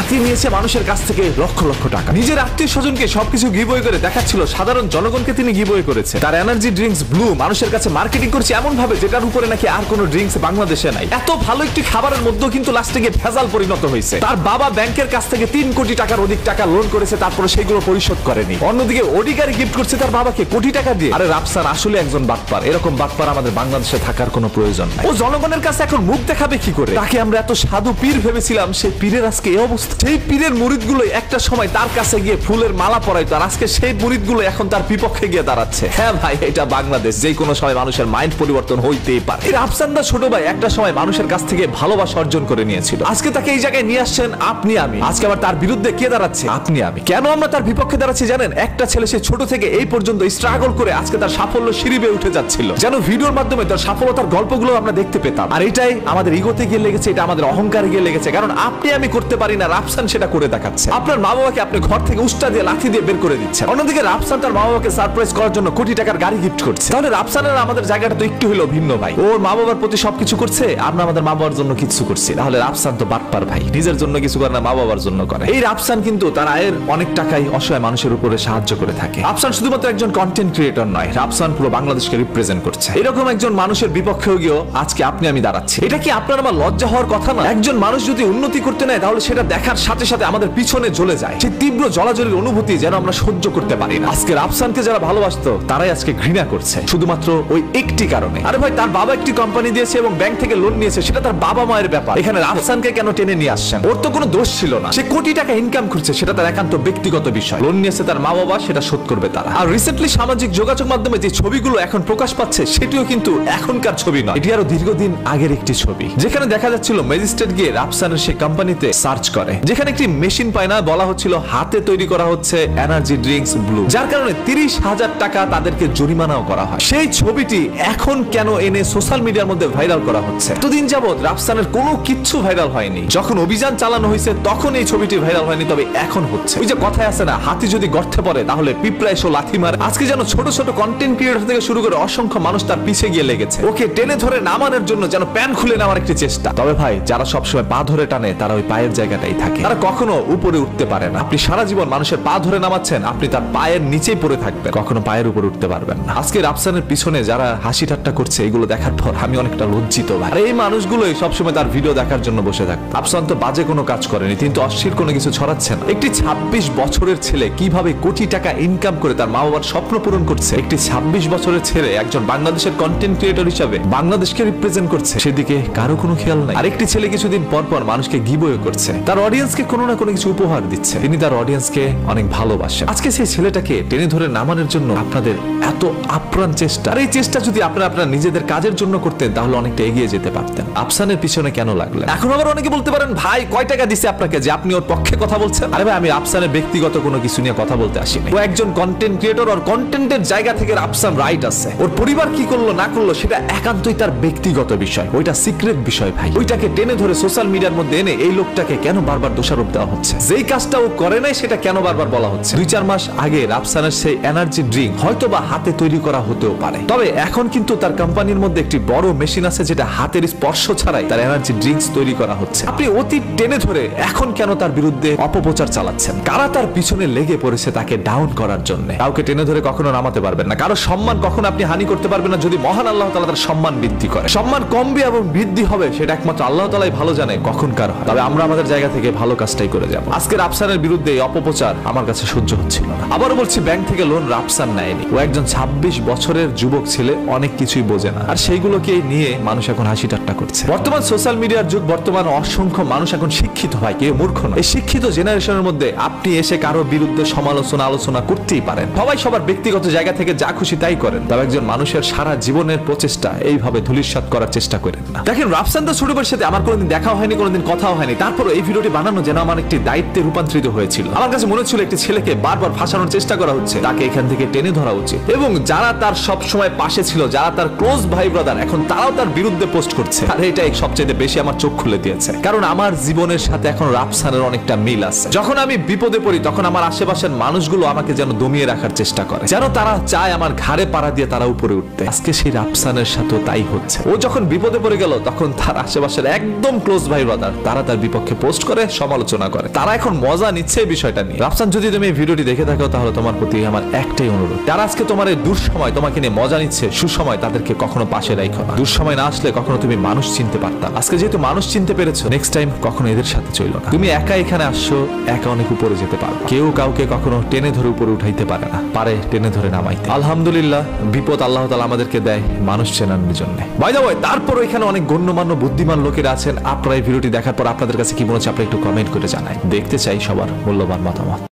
হাতিয়ে নিয়েছে মানুষের কাছ থেকে লক্ষ লক্ষ টাকা। নিজের আত্মীয় স্বজনকে সবকিছু গিভওয়ে করে দেখাচ্ছিল, সাধারণ জনগণকে তিনি গিভওয়ে করেছে। তার এনার্জি ড্রিঙ্কস ব্লু মানুষের কাছে মার্কেটিং করছে এমন ভাবে যেটার উপরে নাকি আর কোনো ড্রিঙ্কস বাংলাদেশে নাই। এত ভালো একটি খাবারের মধ্যেও কিন্তু লাস্টে গিয়ে ভেজাল পরিণত হয়েছে। তার বাবা ব্যাংকের কাছ থেকে 3 কোটি টাকার অধিক টাকা লোন করেছে, তারপরে সেগুলো পরিশোধ করেনি। অন্যদিকে ওডি গাড়ি গিফট করছে তার বাবাকে কোটি টাকা দিয়ে। আরে রাফসান আসলে একজন বাটপার। এরকম বাটপার আমাদের বাংলাদেশে থাকার কোনো প্রয়োজন নাই। ও জনগণের কাছে এখন মুখ দেখাবে কি করে? তাকে আমরা এত সাধু পীর ভেবেছিলাম, সেই পীরের আজকে এই অবস্থা। সেই পীরের মুরিদগুলো একটা সময় তার কাছে গিয়ে ফুলের মালা পরাইতো, আর আজকে সেই মুরিদগুলো এখন তার বিপক্ষে গিয়ে দাঁড়াচ্ছে। হ্যাঁ ভাই, এটা বাংলাদেশ, যে কোনো সময় মানুষের মাইন্ড পরিবর্তন হইতেই পারে। এই রাফসান দা ছোট ভাই একটা সময় মানুষের কাছ থেকে ভালোবাসা অর্জন করে নিয়েছিল। আজকে তাকে এই জায়গায় নিয়ে আসছেন আপনি আমি। আজকে আবার তার বিরুদ্ধে কে দাঁড়াচ্ছে? আপনি আমি। কেন আমরা তার বিপক্ষে দাঁড়াচ্ছি জানেন? একটা ছেলে সে ছোট থেকে এই পর্যন্ত স্ট্রাগল করে আজকে তার সাফল্য সিঁড়ি বেয়ে উঠে যাচ্ছিল, যেন ভিডিওর মাধ্যমে তার সফলতার গল্পগুলো আমরা দেখতে পেতাম। আর এটাই আমাদের ইগোতে গিয়ে লেগেছে, এটা আমাদের অহংকারে গিয়ে লেগেছে। কারণ আপনি আমি করতে পারি না, রাফসান সেটা করে দেখাচ্ছে। আপনার মা বাবাকে আপনি ঘর থেকে উস্টা দিয়ে লাঠি দিয়ে বের করে দিচ্ছেন। অন্যদিকে রাফসান তার মা বাবাকে সারপ্রাইজ করার জন্য কোটি টাকার গাড়ি গিফট করছে। তাহলে রাফসানের আমাদের জায়গাটা তো একটু হলো ভিন্ন ভাই। ওর মা বাবার প্রতি সবকিছু করছে, আমরা আমাদের মা বাবার জন্য কিছু করছি। তাহলে রাফসান তো বাটপার ভাই, নিজের জন্য কিছু করে না, মা বাবার জন্য করে। এই রাফসান কিন্তু তার আয়ের অনেক টাকাই অসহায় মানুষের উপরে সাহায্য করে থাকে। রাফসান শুধুমাত্র একজন কন্টেন্ট ক্রিয়েটর নয়, রাফসান পুরো বাংলাদেশকে রিপ্রেজেন্ট করছে। এরকম একজন মানুষের বিপক্ষেও গিয়েও আজকে আপনি আমি দাঁড়াচ্ছি। এটা কি আপনার আমার লজ্জা হওয়ার কথা না? একজন মানুষ যদি উন্নতি করতে নেয় তাহলে সেটা দেখার সাথে সাথে আমাদের পিছনে জ্বলে যায়। সেই তীব্র জলাজলের অনুভূতি যেন আমরা সহ্য করতে পারি না। আজকে রাফসানকে যারা ভালোবাসতো তারাই আজকে ঘৃণা করছে, শুধুমাত্র ওই একটি কারণে। আরে ভাই, তার বাবা একটি কোম্পানি দিয়েছে এবং ব্যাংক থেকে লোন নিয়েছে, সেটা তার বাবা মায়ের ব্যাপার। এখানে রাফসানকে কেন টেনে নিয়ে আসছেন? ওর তো কোনো দোষ ছিল না। সে কোটি টাকা ইনকাম করছে, সেটা তার একান্ত ব্যক্তিগত বিষয়। লোন নিয়েছে তার মা বাবা, সেটা শোধ করবে তারা। আর রিসেন্টলি সামাজিক যোগাযোগ মাধ্যমে যে ছবিগুলো এখন প্রকাশ পাচ্ছে সেটিও কিন্তু এখনকার ছবি নয়, এটি আরো দীর্ঘদিন আগের একটি ছবি, যেখানে দেখা যাচ্ছিল ম্যাজিস্ট্রেট গিয়ে রাফসানের সেই কোম্পানিতে সার্চ করে, যেখানে একটি মেশিন পায় না, বলা হচ্ছিল হাতে তৈরি করা হচ্ছে এনার্জি ড্রিঙ্কস ব্লু, যার কারণে 30,000 টাকা তাদেরকে জরিমানাও করা হয়। সেই ছবিটি এখন কেন এনে সোশ্যাল মিডিয়ার মধ্যে ভাইরাল করা হচ্ছে? এতদিন যাবত রাফসানের কোনো কিচ্ছু ভাইরাল হয়নি। যখন অভিযান চালানো হয়েছে তখন এই ছবিটি ভাইরাল হয়নি, তবে এখন হচ্ছে। ওই যে কথায় আছে না, হাতি যদি গর্তে পড়ে তাহলে পিঁপড়া এসে লাথি মারে। আজকে যেন ছোট ছোট কন্টেন্ট ক্রিয়েটর থেকে শুরু করে অসংখ্য মানুষ তার পিছে গিয়ে লেগেছে, ওকে টেনে ধরে নামানোর জন্য, যেন প্যান খুলে নেওয়ার একটি চেষ্টা। তবে ভাই, যারা সবসময় পা ধরে টানে তারা ওই পায়ের জায়গাটাই থাকে, তারা কখনো উপরে উঠতে পারে না। আপনি সারা জীবন মানুষের পা ধরে নামাচ্ছেন, আপনি তার পায়ের নিচেই পড়ে থাকবেন, কখনো পায়ের উপরে উঠতে পারবেন না। আজকে রাফসানের পিছনে যারা হাসি ঠাট্টা করছে, এগুলো দেখার পর আমি অনেকটা লজ্জিত ভাই। আর এই মানুষগুলোই সবসময় তার ভিডিও দেখার জন্য বসে থাকে। রাফসান তো বাজে কোনো কাজ করেনি, কিন্তু অশ্লীল কোনো কিছু ছড়াচ্ছে না। একটি 26 বছরের ছেলে কিভাবে কোটি টাকা ইনকাম করে তার মা বাবার স্বপ্ন পূরণ করছে, একটি 26 বছরের ছেলে একজন বাংলাদেশের কন্টেন্ট ক্রিয়েটর হিসাবে বাংলাদেশকে রিপ্রেজেন্ট করছে, সেদিকে কারো কোনো খেয়াল নাই। আরেকটি ছেলে কিছুদিন পর পর মানুষকে গিভওয়ে করছে, তার অডিয়েন্সকে কোনো না কোনো কিছু উপহার দিচ্ছে, তিনি তার অডিয়েন্সকে অনেক ভালোবাসেন। আজকে সেই ছেলেটাকে টেনে ধরে নামানোর জন্য আপনাদের এত আপ্রাণ চেষ্টা, আর এই চেষ্টা যদি আপনারা আপনার নিজেদের কাজের জন্য করতেন তাহলে অনেকটা এগিয়ে যেতে পারতেন। রাফসানের পিছনে কেন লাগলেন? এখন আবার অনেকে বলতে পারেন, ভাই কয় টাকা দিছে আপনাকে যে আপনি ওর পক্ষে কথা বলছেন? আরে ভাই, আমি রাফসানের ব্যক্তিগত কোনো কিছু নিয়ে কথা বলতে আসিনি। ও একজন কন্টেন্ট ক্রিয়েটর, আর কন্টেন্টের জায়গা থেকে রাফসান রাইট আছে। ওর পরিবার কি করলো না করলো সেটা একান্তই তার ব্যক্তিগত বিষয়, ওইটা সিক্রেট বিষয় ভাই। ওইটাকে টেনে ধরে সোশ্যাল মিডিয়ার মধ্যে এনে এই লোকটাকে কেন বারবার দোষারোপ দেওয়া হচ্ছে? যেই কাজটা ও করে নাই সেটা কেন বারবার বলা হচ্ছে? 2-4 মাস আগে রাফসানের সেই এনার্জি ড্রিঙ্ক হয়তো বা হাতে তৈরি করা হতেও পারে, তবে এখন কিন্তু তার কোম্পানির মধ্যে একটি বড় মেশিন আছে যেটা হাতের স্পর্শ ছাড়াই তার এনার্জি ড্রিঙ্কস তৈরি করা হচ্ছে। আপনি অতি টেনে ধরে এখন কেন তার বিরুদ্ধে অপপ্রচার চালাচ্ছেন? কারা তার পিছনে লেগে পড়েছে তাকে ডাউন করার জন্য? কাউকে টেনে ধরে কখনো নামাতে পারবেন না, কারো সম্মান কখনো আপনি হানি করতে পারবেন না যদি মহান আল্লাহ তাআলা তার সম্মান বৃদ্ধি করে। সম্মান কমবে এবং বৃদ্ধি হবে সেটা একমাত্র আল্লাহ তাআলাই ভালো জানে কখনকার হয়। তবে আমরা আমাদের জায়গা থেকে ভালো কাজটাই করে যাব। আজকে রাফসানের বিরুদ্ধে এই অপপ্রচার আমার কাছে সহ্য হচ্ছিল না। আবারও বলছি, ব্যাংক থেকে লোন রাফসান নেয়নি। ও একজন 26 বছরের যুবক ছেলে, অনেক কিছুই বোঝে না, আর সেইগুলোকে নিয়ে মানুষ এখন হাসি ঠাট্টা করছে। বর্তমান সোশ্যাল মিডিয়ার যুগ, বর্তমান অসংখ্য মানুষ এখন শিক্ষিত হয়, কেউ মূর্খ না। এই শিক্ষিত জেনারেশনের মধ্যে আপনি এসে কারো বিরুদ্ধে সমালোচনা আলোচনা করতেই পারেন, সবাই সবার ব্যক্তিগত জায়গা থেকে যা খুশি তাই করেন। তবে একজন মানুষের সারা জীবনের প্রচেষ্টা এইভাবে ধূলিসাৎ করার চেষ্টা করেন না। দেখেন, রাফসান দা ছোট ভাইয়ের সাথে আমার কোনোদিন দেখাও হয়নি, কোনোদিন কথাও হয়নি, তারপর এই ভিডিওটি বানানো যেন আমার একটি দায়িত্বে রূপান্তরিত হয়েছিল। আমার কাছে মনে হচ্ছিল একটি ছেলেকে বারবার ফাঁসানোর চেষ্টা করা হচ্ছে, তাকে এখান থেকে টেনে ধরা উচিত। এবং যারা তার সব সময় পাশে ছিল, যারা তার ক্লোজ ভাই ব্রাদার, এখন তারাও তার বিরুদ্ধে পোস্ট করছে। আর এটাই সবচেয়ে বেশি আমার চোখ খুলে দিয়েছে, কারণ আমার জীবনের সাথে এখন রাফসানের অনেকটা মিল আছে। যখন আমি বিপদে পড়ি তখন আমার আশেপাশের মানুষগুলো আমাকে যেন দমিয়ে রাখার চেষ্টা করে, যেন তারা চায় আমার ঘাড়ে পাড়া দিয়ে তারা উপরে উঠতে। আজকে সেই রাফসানের সাথে তাই হচ্ছে। ও যখন বিপদে পড়ে গেল তখন তার আশেপাশের একদম ক্লোজ ভাই ব্রাদার তারা তার বিপক্ষে পোস্ট করে, সমালোচনা করে। তারা এখন মজা নিচ্ছে এই বিষয়টা নিয়ে। রাফসান, যদি তুমি এই ভিডিওটি দেখে থাকো তাহলে তোমার প্রতি আমার একটাই অনুরোধ, যারা আজকে তোমার এই দুঃসময় তোমাকে নিয়ে মজা নিচ্ছে, সুসময় তাদেরকে কখনো পাশে রাখো না। দুঃসময় না আসলে কখনো তুমি মানুষ চিনতে পারতা। আজকে যেহেতু মানুষ চিনতে পেরেছো, নেক্সট টাইম কখনো এদের সাথে চলো না। তুমি একা এখানে আসছো, একা অনেক উপরে যেতে পারো। কেউ কাউকে কখনো টেনে ধরে উপরে উঠাইতে পারে না, পারে টেনে ধরে নামাইতে। আলহামদুলিল্লাহ, বিপদ আল্লাহ তাআলা আমাদেরকে দেয় মানুষ চেনানোর জন্য। বাই দ্য ওয়ে, তারপর এখানে অনেক গণ্যমান্য বুদ্ধিমান লোকেরা আছেন। আপনারা এই ভিডিওটি দেখার পর আপনাদের কাছে কি মনে হচ্ছে আপনি একটু কমেন্ট করে জানাই। দেখতে চাই সবার মূল্যবান মতামত।